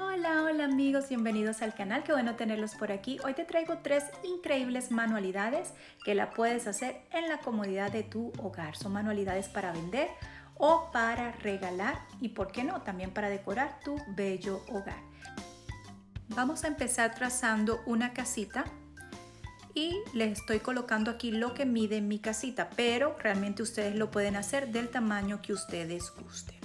Hola, hola amigos, bienvenidos al canal, qué bueno tenerlos por aquí. Hoy te traigo 3 increíbles manualidades que la puedes hacer en la comodidad de tu hogar. Son manualidades para vender o para regalar y, por qué no, también para decorar tu bello hogar. Vamos a empezar trazando una casita y les estoy colocando aquí lo que mide mi casita, pero realmente ustedes lo pueden hacer del tamaño que ustedes gusten.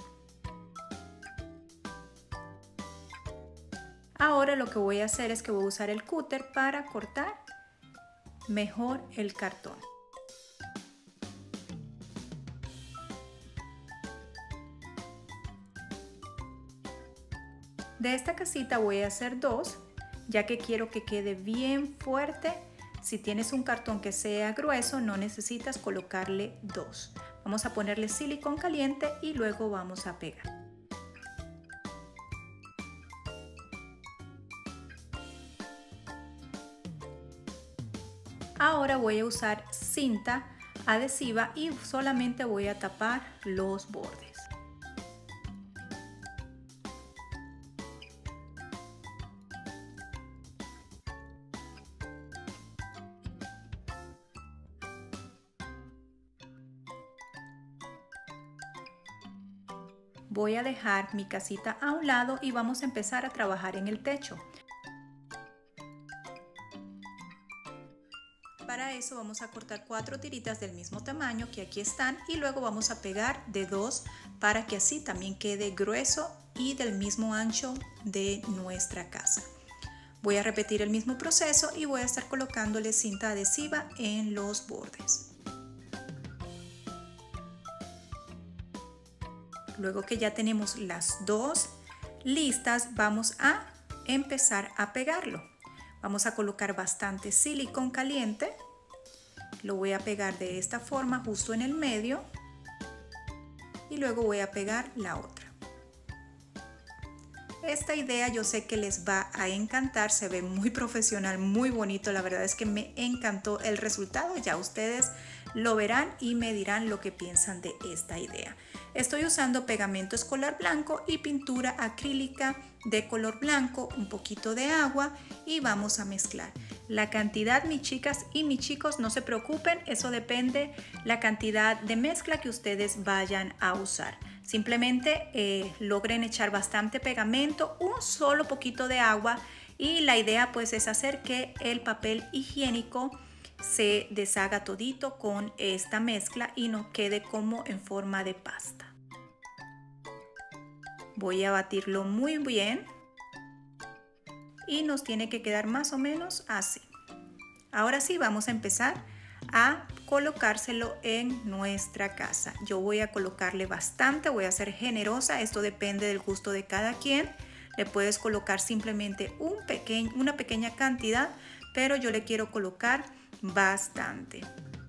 Ahora lo que voy a hacer es que voy a usar el cúter para cortar mejor el cartón. De esta casita voy a hacer 2, ya que quiero que quede bien fuerte. Si tienes un cartón que sea grueso, no necesitas colocarle 2. Vamos a ponerle silicón caliente y luego vamos a pegar. Ahora voy a usar cinta adhesiva y solamente voy a tapar los bordes. Voy a dejar mi casita a un lado y vamos a empezar a trabajar en el techo. Para eso vamos a cortar 4 tiritas del mismo tamaño que aquí están y luego vamos a pegar de 2 para que así también quede grueso y del mismo ancho de nuestra casa. Voy a repetir el mismo proceso y voy a estar colocándole cinta adhesiva en los bordes. Luego que ya tenemos las 2 listas, vamos a empezar a pegarlo. Vamos a colocar bastante silicón caliente. Lo voy a pegar de esta forma justo en el medio y luego voy a pegar la otra. Esta idea yo sé que les va a encantar, se ve muy profesional, muy bonito, la verdad es que me encantó el resultado, ya ustedes lo verán y me dirán lo que piensan de esta idea. Estoy usando pegamento escolar blanco y pintura acrílica de color blanco, un poquito de agua y vamos a mezclar. La cantidad, mis chicas y mis chicos, no se preocupen, eso depende la cantidad de mezcla que ustedes vayan a usar. Simplemente logren echar bastante pegamento, un solo poquito de agua y la idea pues es hacer que el papel higiénico se deshaga todito con esta mezcla y no quede como en forma de pasta. Voy a batirlo muy bien y nos tiene que quedar más o menos así. Ahora sí vamos a empezar a colocárselo en nuestra casa. Yo voy a colocarle bastante, voy a ser generosa, esto depende del gusto de cada quien. Le puedes colocar simplemente una pequeña cantidad, pero yo le quiero colocar bastante.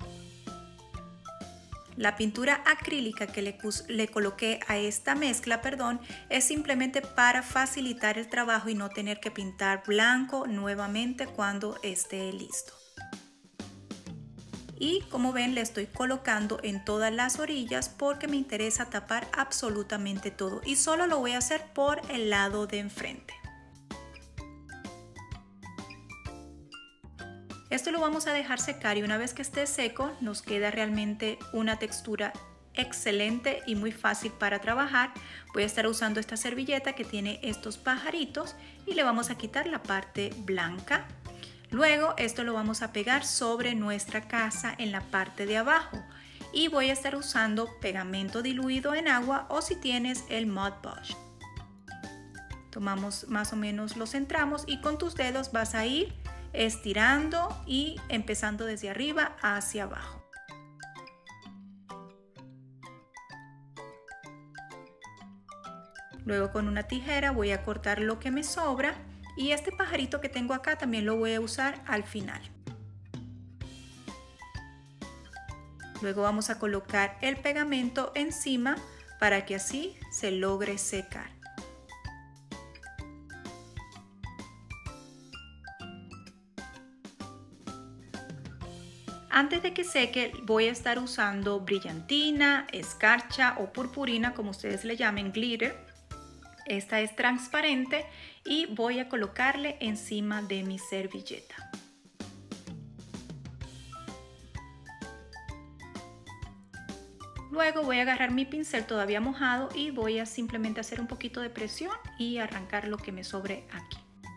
La pintura acrílica que le coloqué a esta mezcla, es simplemente para facilitar el trabajo y no tener que pintar blanco nuevamente cuando esté listo. Y como ven, le estoy colocando en todas las orillas porque me interesa tapar absolutamente todo y solo lo voy a hacer por el lado de enfrente. Esto lo vamos a dejar secar y una vez que esté seco nos queda realmente una textura excelente y muy fácil para trabajar. Voy a estar usando esta servilleta que tiene estos pajaritos y le vamos a quitar la parte blanca. Luego esto lo vamos a pegar sobre nuestra casa en la parte de abajo y voy a estar usando pegamento diluido en agua o si tienes el Mod Podge. Tomamos más o menos, lo centramos y con tus dedos vas a ir estirando y empezando desde arriba hacia abajo. Luego con una tijera voy a cortar lo que me sobra y este pajarito que tengo acá también lo voy a usar al final. Luego vamos a colocar el pegamento encima para que así se logre secar. Antes de que seque voy a estar usando brillantina, escarcha o purpurina, como ustedes le llamen, glitter. Esta es transparente y voy a colocarle encima de mi servilleta. Luego voy a agarrar mi pincel todavía mojado y voy a simplemente hacer un poquito de presión y arrancar lo que me sobre aquí.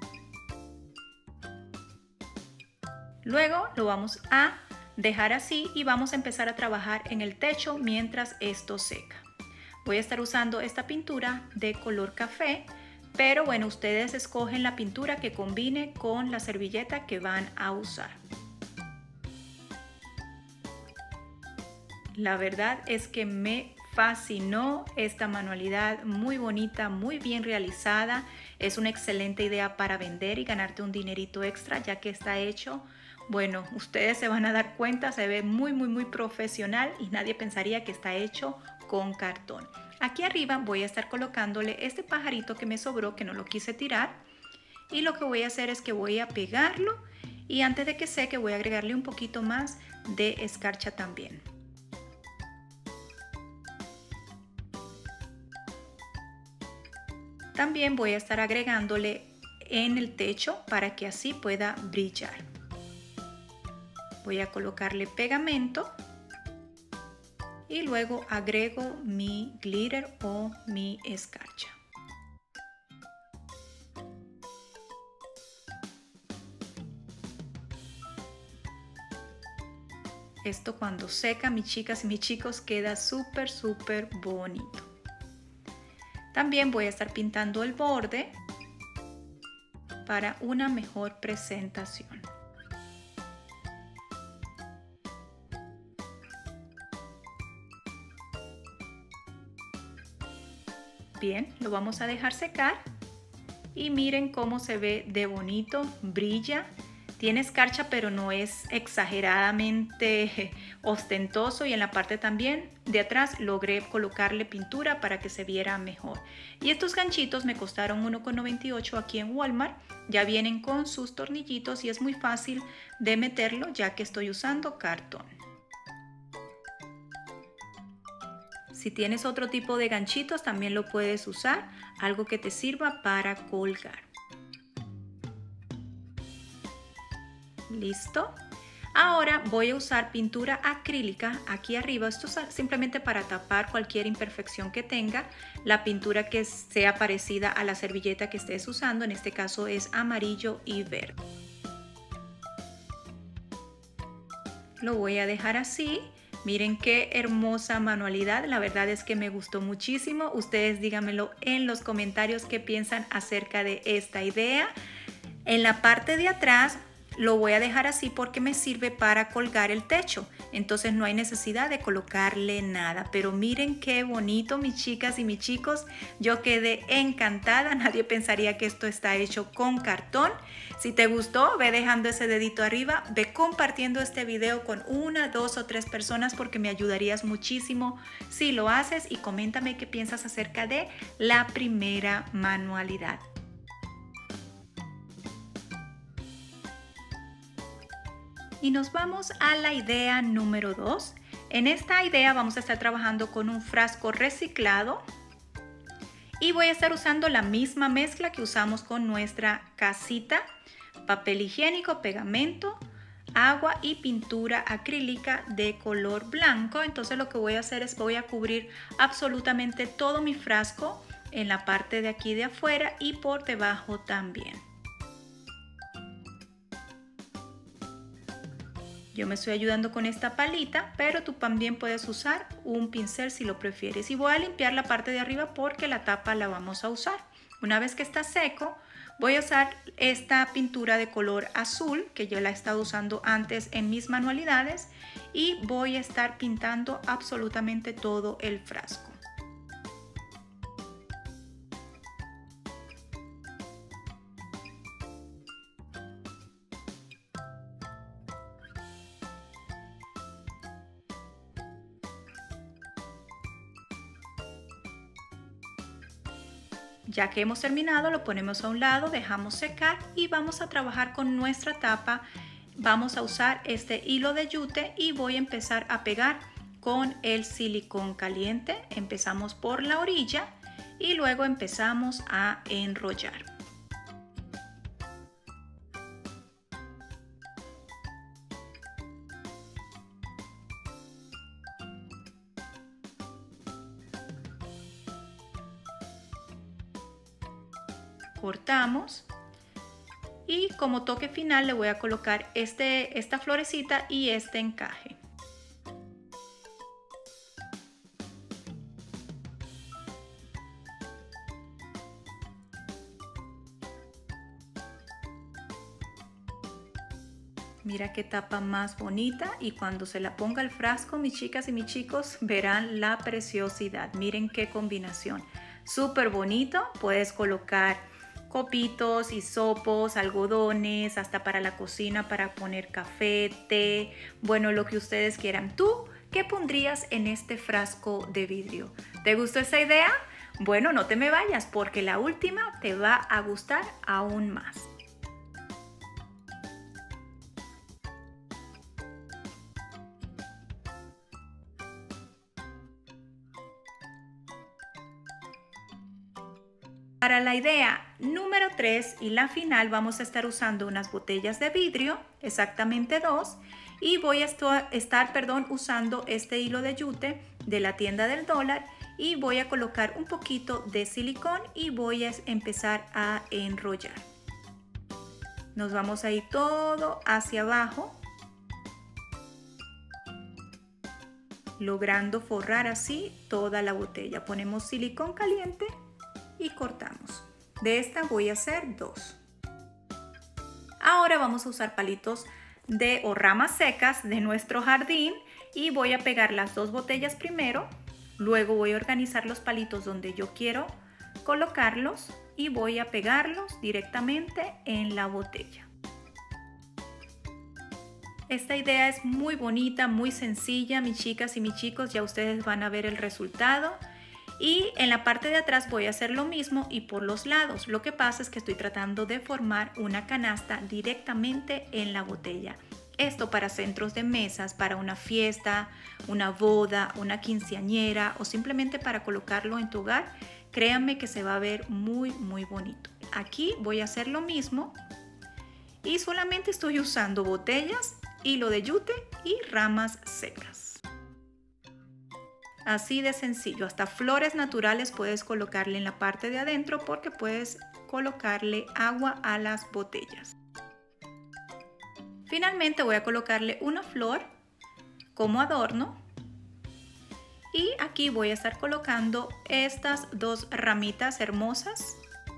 Luego lo vamos a dejar así y vamos a empezar a trabajar en el techo mientras esto seca. Voy a estar usando esta pintura de color café, pero bueno, ustedes escogen la pintura que combine con la servilleta que van a usar. La verdad es que me fascinó esta manualidad, muy bonita, muy bien realizada. Es una excelente idea para vender y ganarte un dinerito extra, ya que está hecho. Bueno, ustedes se van a dar cuenta, se ve muy profesional y nadie pensaría que está hecho con cartón. Aquí arriba voy a estar colocándole este pajarito que me sobró, que no lo quise tirar. Y lo que voy a hacer es que voy a pegarlo y antes de que seque voy a agregarle un poquito más de escarcha también. También voy a estar agregándole en el techo para que así pueda brillar. Voy a colocarle pegamento y luego agrego mi glitter o mi escarcha. Esto cuando seca, mis chicas y mis chicos, queda súper bonito. También voy a estar pintando el borde para una mejor presentación. Bien, lo vamos a dejar secar y miren cómo se ve de bonito, brilla. Tiene escarcha, pero no es exageradamente ostentoso, y en la parte también de atrás logré colocarle pintura para que se viera mejor. Y estos ganchitos me costaron $1,98 aquí en Walmart. Ya vienen con sus tornillitos y es muy fácil de meterlo ya que estoy usando cartón. Si tienes otro tipo de ganchitos también lo puedes usar, algo que te sirva para colgar. Listo. Ahora voy a usar pintura acrílica aquí arriba. Esto es simplemente para tapar cualquier imperfección que tenga. La pintura que sea parecida a la servilleta que estés usando, en este caso es amarillo y verde. Lo voy a dejar así. Miren qué hermosa manualidad, la verdad es que me gustó muchísimo. Ustedes díganmelo en los comentarios qué piensan acerca de esta idea. En la parte de atrás lo voy a dejar así porque me sirve para colgar el techo, entonces no hay necesidad de colocarle nada. Pero miren qué bonito, mis chicas y mis chicos, yo quedé encantada. Nadie pensaría que esto está hecho con cartón. Si te gustó, ve dejando ese dedito arriba, ve compartiendo este video con 1, 2 o 3 personas porque me ayudarías muchísimo si lo haces, y coméntame qué piensas acerca de la primera manualidad. Y nos vamos a la idea número 2. En esta idea vamos a estar trabajando con un frasco reciclado y voy a estar usando la misma mezcla que usamos con nuestra casita: papel higiénico, pegamento, agua y pintura acrílica de color blanco. Entonces lo que voy a hacer es voy a cubrir absolutamente todo mi frasco en la parte de aquí de afuera y por debajo también. Yo me estoy ayudando con esta palita, pero tú también puedes usar un pincel si lo prefieres. Y voy a limpiar la parte de arriba porque la tapa la vamos a usar. Una vez que está seco, voy a usar esta pintura de color azul que yo la he estado usando antes en mis manualidades y voy a estar pintando absolutamente todo el frasco. Ya que hemos terminado, lo ponemos a un lado, dejamos secar y vamos a trabajar con nuestra tapa. Vamos a usar este hilo de yute y voy a empezar a pegar con el silicón caliente. Empezamos por la orilla y luego empezamos a enrollar. Cortamos y como toque final le voy a colocar esta florecita y este encaje. Mira qué tapa más bonita, y cuando se la ponga al frasco, mis chicas y mis chicos, verán la preciosidad. Miren qué combinación, súper bonito. Puedes colocar copitos, hisopos, algodones, hasta para la cocina, para poner café, té, bueno, lo que ustedes quieran. ¿Tú qué pondrías en este frasco de vidrio? ¿Te gustó esa idea? Bueno, no te me vayas porque la última te va a gustar aún más. Para la idea número 3 y la final vamos a estar usando unas botellas de vidrio, exactamente 2, y voy a estar usando este hilo de yute de la tienda del dólar, y voy a colocar un poquito de silicón y voy a empezar a enrollar. Nos vamos a ir todo hacia abajo, logrando forrar así toda la botella. Ponemos silicón caliente y cortamos. De esta voy a hacer 2. Ahora vamos a usar palitos o ramas secas de nuestro jardín y voy a pegar las 2 botellas primero. Luego voy a organizar los palitos donde yo quiero colocarlos y voy a pegarlos directamente en la botella. Esta idea es muy bonita, muy sencilla, mis chicas y mis chicos. Ya ustedes van a ver el resultado. Y en la parte de atrás voy a hacer lo mismo y por los lados. Lo que pasa es que estoy tratando de formar una canasta directamente en la botella. Esto para centros de mesas, para una fiesta, una boda, una quinceañera o simplemente para colocarlo en tu hogar. Créanme que se va a ver muy bonito. Aquí voy a hacer lo mismo y solamente estoy usando botellas, hilo de yute y ramas secas. Así de sencillo, hasta flores naturales puedes colocarle en la parte de adentro porque puedes colocarle agua a las botellas. Finalmente voy a colocarle una flor como adorno y aquí voy a estar colocando estas 2 ramitas hermosas,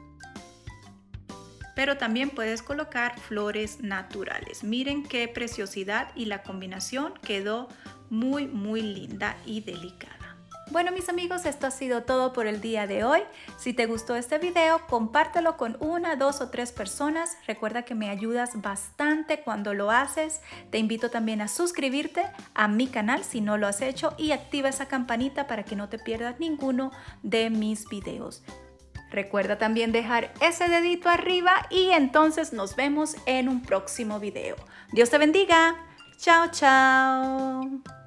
pero también puedes colocar flores naturales. Miren qué preciosidad, y la combinación quedó muy linda y delicada. Bueno, mis amigos, esto ha sido todo por el día de hoy. Si te gustó este video, compártelo con 1, 2 o 3 personas. Recuerda que me ayudas bastante cuando lo haces. Te invito también a suscribirte a mi canal si no lo has hecho y activa esa campanita para que no te pierdas ninguno de mis videos. Recuerda también dejar ese dedito arriba y entonces nos vemos en un próximo video. Dios te bendiga. Chao, chao.